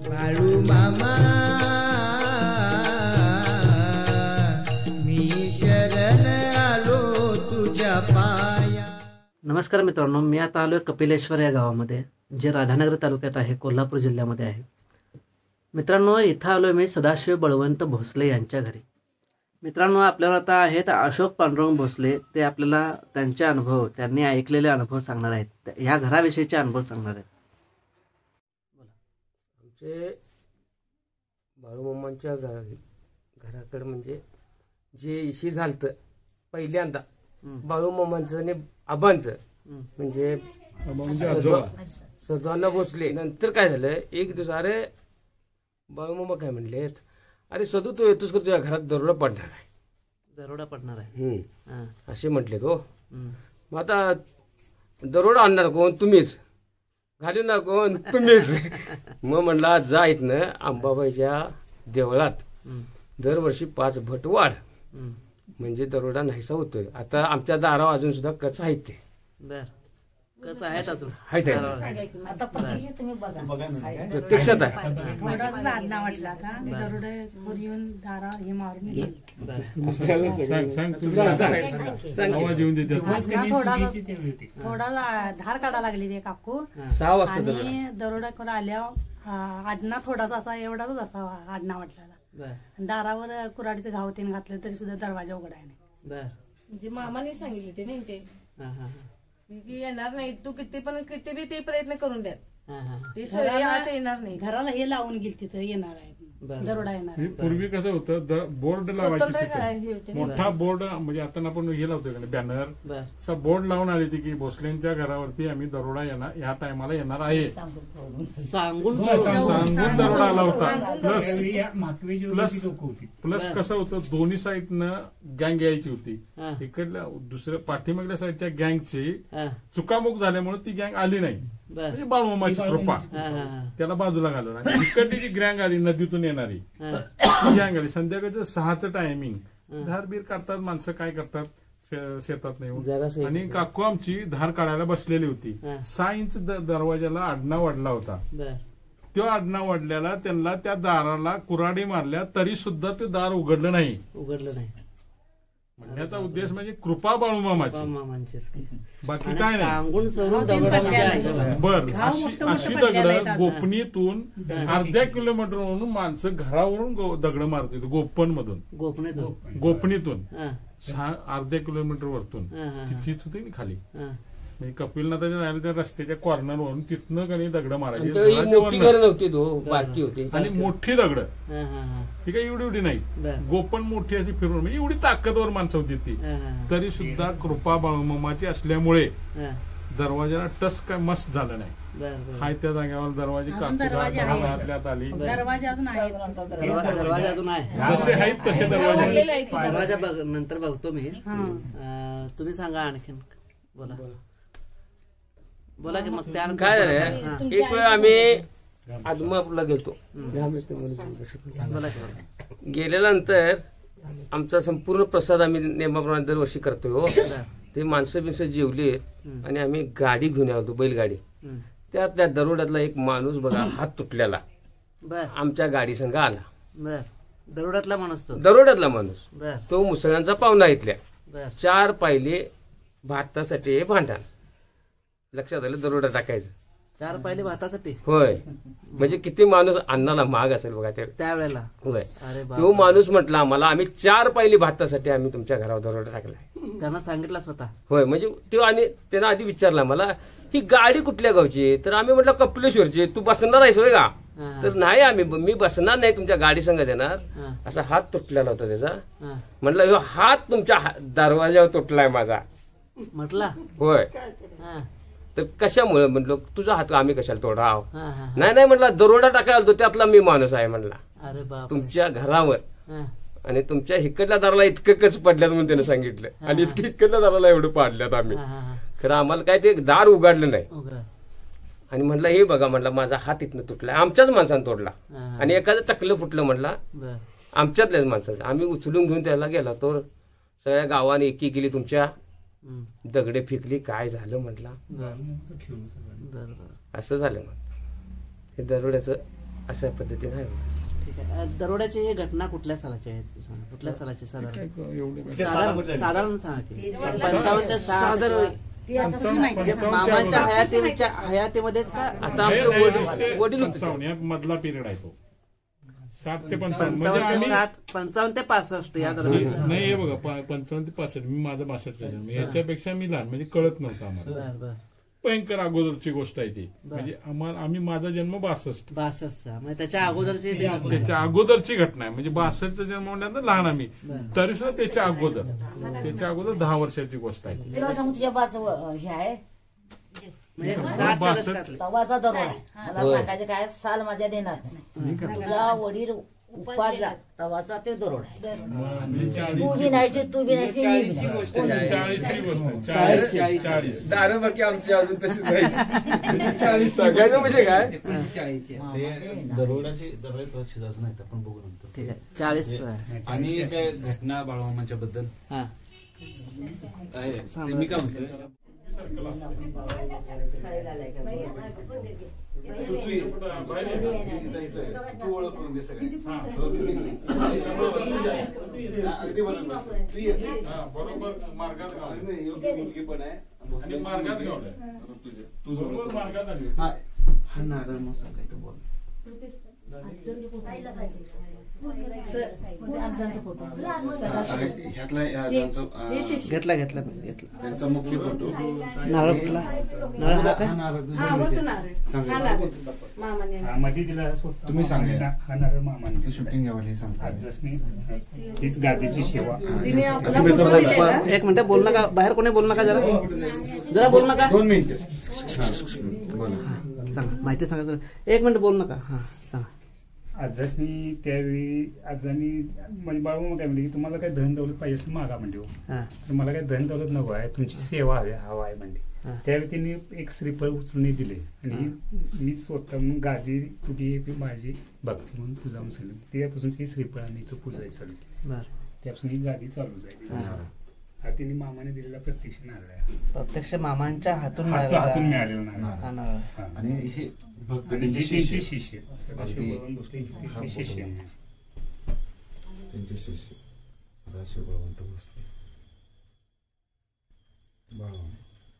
बाळू मामा मी शरण आलो तुझ्या पाया। नमस्कार मित्रांनो, मी आता आलो कपिलेश्वर या गावामध्ये, जे राधानगरी तालुक्यात आहे, कोल्हापूर जिल्ह्यामध्ये आहे। मित्रांनो, इथं आलो मी सदाशिव बळवंत भोसले यांच्या घरी। मित्रांनो, आपल्याला आता आहेत अशोक पांडुरंग भोसले, ते आपल्याला त्यांचे अनुभव, त्यांनी ऐकलेले अनुभव सांगणार आहेत, ह्या घराविषयीचे अनुभव सांगणार आहेत। आमचे बाळूमामांच्या घराकडे म्हणजे जे इशी झालतं पहिल्यांदा बाळूमामांचं आणि आबांचं म्हणजे सजवाना भोसले। नंतर काय झालं, एक दिवस अरे बाळूमामा काय म्हणलेत, अरे सदू तू येतोस का, तुझ्या घरात दरोडा पडणार आहे, दरोडा पडणार आहे असे म्हटले तो। मग आता दरोडा आणणार कोण, तुम्हीच, घालू ना कोण, तुम्हीच। मग म्हणला जा इथनं अंबाबाईच्या देवळात दरवर्षी 5 भट वाढ, म्हणजे दरोडा नाहीसा होतोय। आता आमच्या दारावर अजून सुद्धा कच आहेत ते, बर कच आहेत अजून, प्रत्यक्षात आहे। थोडा धार काढा लागली ते काकू 6 वाजता दरोड्याकडे आल्यावर आडना थोडासा असा एवढाच असावा आडना वाटला। दारावर कुऱ्हाडीचे घाव तीन घातले तरी सुद्धा दरवाजा उघडा नाही। म्हणजे मामाने सांगितले ते नाही ते की येणार नाही, तू किती बी ते प्रयत्न करून द्या, ते सोयरे येणार नाही। घराला हे लावून गेल तिथं येणार आहे दरोडा येणार। पूर्वी कसं होतं, बोर्ड लावायचे, मोठा बोर्ड, म्हणजे आता आपण हे लावतोय बॅनर, असा बोर्ड लावून आली ती की भोसलेंच्या घरावरती आम्ही दरोडा येणार, ह्या टायमाला येणार आहे सांगून दरोडा आला होता। प्लस कसं होतं, दोन्ही साईडनं गँग यायची होती, इकडल्या दुसऱ्या पाठीमागल्या साईडच्या गँगची चुकामुक झाल्यामुळे ती गँग आली नाही, म्हणजे बाळूमामाची कृपा त्याला बाजूला घालून, आणि इकडली जी गँग आली नदीतून येणारी ती गँग आली। संध्याकाळचं 6चं टायमिंग, धारबीर काढतात माणसं, काय करतात शेतात नाही, आणि काकू आमची धार काढायला बसलेली होती। 6 इंच दरवाजाला आडना वाढला होता, तो आडना वाढल्याला त्यांना त्या दाराला कुऱ्हाडी मारल्या तरी सुद्धा ते दार उघडलं नाही। म्हणण्याचा उद्देश म्हणजे कृपा बाळूमामाची, बाकी काय नाही। बर अशी दगड गोपनीतून अर्ध्या किलोमीटरवरून माणसं घरावरून दगड मारत होती, गोपनीतून अर्ध्या किलोमीटर वरतून तिथीच होती ना खाली, म्हणजे कपिलनाथाच्या रस्त्याच्या कॉर्नरवरून तिथनं काही दगड मारायची, आणि मोठी दगड, ती काही एवढी नाही, गोपन मोठी अशी फिरून, म्हणजे एवढी ताकदवर माणसं होती ती, तरी सुद्धा कृपा बाळूमामाची असल्यामुळे दरवाजाला टस काय मस्त झालं नाही। हाय त्या जागेवर दरवाजे घातल्यात आली, दरवाजा अजून आहे, जसे आहेत तसे दरवाजा नंतर बघतो मी। तुम्ही सांगा आणखीन, बोला की मग त्या काय झालं, एक वेळ आम्ही आदमापूरला गेलतो, गेल्यानंतर आमचा संपूर्ण प्रसाद आम्ही नेमाप्रमाणे दरवर्षी करतोय। ते माणसं बिनसं जेवली आणि आम्ही गाडी घेऊन आलो, बैलगाडी, त्या दरोड्यातला एक माणूस बघा हात तुटलेला आमच्या गाडी संग आला। दरोड्यातला माणूस तो मुसळ्यांचा पाहुणा इथल्या, 4 पायले भातासाठी भांडण, लक्षात आलं, दरोडा टाकायचं 4 पायले भातासाठी, होय, म्हणजे किती माणूस अन्नाला महाग असेल बघा त्यावेळेला, होय। तो माणूस म्हटला आम्हाला, आम्ही 4 पायली भातासाठी आम्ही तुमच्या घरावर दरोडा टाकलाय, त्यांना सांगितलं स्वतः, होय, म्हणजे तो, आणि त्यानं आधी विचारला मला, ही गाडी कुठल्या गावची, तर आम्ही म्हटलं कपिलेश्वरची, तू बसणार आहेस होय का, तर नाही मी बसणार नाही, तुमच्या गाडी संग येणार, असा हात तुटलेला होता त्याचा। म्हटलं ह्यो हात तुमच्या दरवाजावर तुटलाय माझा, म्हटला होय, तर कशामुळे म्हटलं, तुझा हात आम्ही कशाला तोडाव, नाही म्हटलं दरोडा टाकायला तो त्यातला मी माणूस आहे म्हणला, तुमच्या घरावर आणि तुमच्या इकडल्या दाराला इतकं कच पडल्यात म्हणून त्यानं सांगितलं, आणि इकडल्या दाराला एवढं पाडल्यात आम्ही, खरं आम्हाला काय ते दार उघडलं नाही। आणि म्हटलं हे बघा, म्हटलं माझा हात इथनं तुटला, आमच्याच माणसानं तोडला, आणि एखादं टकलं फुटलं म्हटला आमच्यातल्याच माणसाचं, आम्ही उचलून घेऊन त्याला गेला, तर सगळ्या गावाने एकी केली, तुमच्या दगडे फेकली, काय झालं म्हटला, असं झालं मग हे दरोड्याचं अशा पद्धतीने आहे. ठीक आहे. दरोड्याची ही घटना कुठल्या सालाची आहे ते सांगा. कुठल्या सालाची साधारण एवढे साधारण सांगा की 55 ते 60 मामांच्या हयातीमध्येच का आता आमचे वडील होते मधला पिरियड आहे तो 60 ते 55 म्हणजे आम्ही 55 ते 65 या दरम्यान. नाही हे बघा 55 ते 65 मी माझा 62चा जन्म याच्यापेक्षा मी लहान म्हणजे कळत नव्हतं आम्हाला. बर बर. भयंकर अगोदरची गोष्ट आहे ती. म्हणजे आम्ही माझा जन्म 62 म्हणजे त्याच्या अगोदरची त्याच्या अगोदरची घटना आहे. म्हणजे 62चा जन्म म्हणल्यानंतर लहान आम्ही तरी सुद्धा त्याच्या अगोदर 10 वर्षाची गोष्ट आहे. तुला सांगू तुझ्या बाच हे आहे म्हणजे 60च्या दशकातली. तवाचा दरोडा मला सांगायचं काय साल माझ्या देणार नाही. तुझा वडील उपाडला तवाचा ते दरोडा आहे. तू बी नाही तू बी नाही 40ची गोष्ट 40 दारूबाकी आमची अजून तशीच राहील. 40 सगळ्यांना म्हणजे काय दरोड्याची शिजायचं नाही आपण बघू नंतर. ठीक आहे. 40 आणि त्या घटना बाळमामाच्या बद्दल हा आहे ते मी काय म्हणतोय तू ओळख करून दे सगळ्यांनी. अगदी बरोबर मार्गात मुलगी पण आहे मार्गात तुझं मार्गात आली. हा नारळ मसाला काही तर बोल. घेतला त्यांचा मुख्य फोटो नारळ कुठला नारळ हा काय तुम्ही सांगा शूटिंग घ्यावं सांगता. हीच गादीची सेवा. एक मिनिट बोल नका बाहेर कोणी बोल नका जरा बोल नका 2 मिनिटं सांगा माहिती सांगा. एक मिनिट बोल नका. हा सांगा. आजासनी त्यावेळी आजानी म्हणजे बाळमामा काय म्हणले की तुम्हाला काय धन दौलत पाहिजे असं मागा म्हणजे तर मला काय धन दौलत नको आहे तुमची सेवा हवा आहे म्हणजे. त्यावेळी त्यांनी एक श्रीफळ उचलून दिले आणि मी स्वतः म्हणून गादी तुझी माझी भक्ती म्हणून पूजा म्हणून सांगितली. त्यापासून ती श्रीफळ आणि तो पूजायची चालू केली. त्यापासून ही गादी चालू झाली. हा त्यांनी मामाने दिलेला प्रत्यक्ष नारळ आहे. प्रत्यक्ष मामांच्या हातून मिळालेला नारळ. आणि हे त्यांचे शिष्य सदाशिव भोसले त्यांचे शिष्य सदाशिव बळवंत भोसले बाळमामा.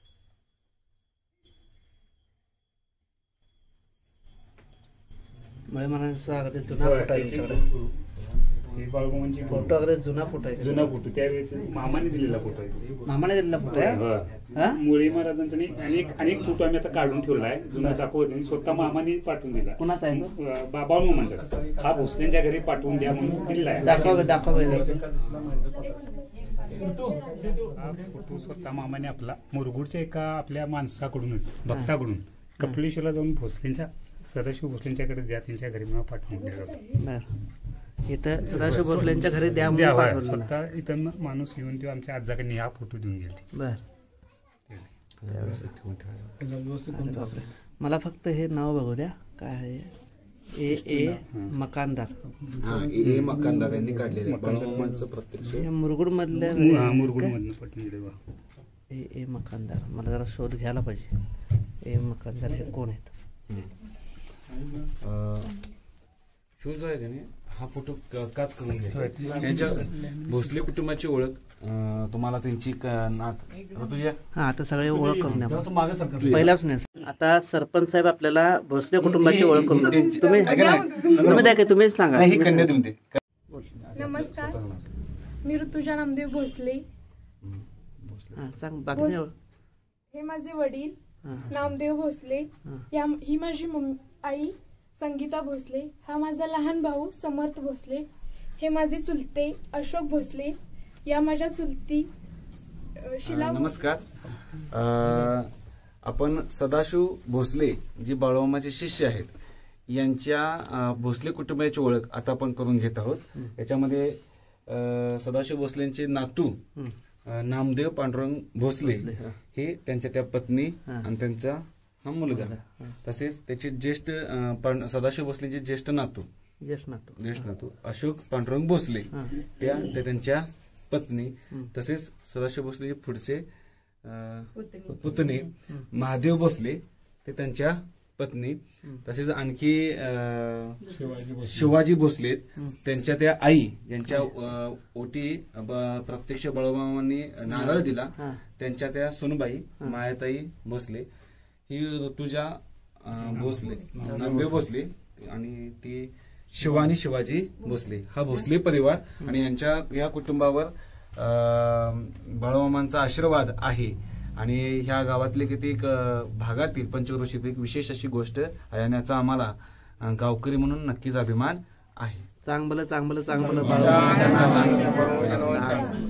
जुना फोटो आहे. बाळमामांची फोटो अगदी जुना फोटो आहे. जुना फोटो त्यावेळेस मामाने दिलेला फोटो आहे. मामाने दिलेला फोटो आहे. मुळे महाराजांचा अनेक फोटो आम्ही आता काढून ठेवलाय. जुना दाखवत नाही स्वतः मामाने पाठवून दिला. कुणाचा आहे बाळमामांचा. हा भोसलेंच्या घरी पाठवून द्या म्हणून दिलेला आहे. दाखव हा फोटो स्वतः मामाने आपला मुरगुडच्या एका आपल्या माणसाकडूनच भक्ताकडून कपिलेश्वरला जाऊन भोसलेंच्या सदाशिव भोसलेंच्याकडे द्या त्यांच्या घरी मला पाठवून दिला होता. इथं सदाशिव भोसलेंच्या घरी द्या स्वतः इथं माणूस येऊन तो आमच्या आजाकडे हा फोटो देऊन गेले. मला फक्त हे नाव बघू द्या काय आहे. ए मकानदार. मकानदार यांनी काढलेलं बाळमामांचं प्रत्यक्ष मुरगुड मधल्या मुरगुडमधनं पाठवून दिले. ए मकानदार मला जरा शोध घ्यायला पाहिजे. ए मकानदार हे कोण आहेत. शोज आहे का नाही हा फोटो काच करून घ्यायचा. यांच्या भोसले कुटुंबाची ओळख तुम्हाला त्यांची तुझ्या आता सगळे ओळख करून द्या पहिल्याच नाही. आता सरपंच साहेब आपल्याला भोसले कुटुंबाची ओळख करून द्या. तुम्ही द्या की तुम्हीच सांगा. नमस्कार मी ऋतुजा नामदेव भोसले. सांग बाकी. हे माझे वडील नामदेव भोसले. ही माझी आई संगीता भोसले. हा माझा लहान भाऊ समर्थ भोसले. हे माझे चुलते अशोक भोसले. या माझ्या चुलती शिला. नमस्कार. आपण सदाशिव भोसले जे बाळमामाचे शिष्य आहेत यांच्या भोसले कुटुंबाची ओळख आता आपण करून घेत आहोत. याच्यामध्ये सदाशिव भोसलेंचे नातू नामदेव पांडुरंग भोसले हे त्यांच्या त्या पत्नी आणि त्यांचा हा मुलगा तसेच त्याचे ज्येष्ठ सदाशिव भोसलेंचे ज्येष्ठ नातू अशोक पांडुरंग भोसले त्या त्यांच्या पत्नी तसेच सदाशिव भोसले पुढचे पुतणे महादेव भोसले ते त्यांच्या पत्नी, तसेच आणखी शिवाजी भोसले त्यांच्या त्या आई ज्यांच्या ओटी प्रत्यक्ष बळवमामांनी नारळ दिला, त्यांच्या त्या सुनबाई मायाताई भोसले, ही ऋतुजा भोसले, नामदेव भोसले आणि ती शिवानी शिवाजी भोसले, हा भोसले परिवार आणि यांच्या या कुटुंबावर बळवमामांचा आशीर्वाद आहे. आणि ह्या गावातले कित्येक भागातील पंचक्रोशीतील एक विशेष अशी गोष्ट आहे आणि याचा आम्हाला गावकरी म्हणून नक्कीच अभिमान आहे. चांगलं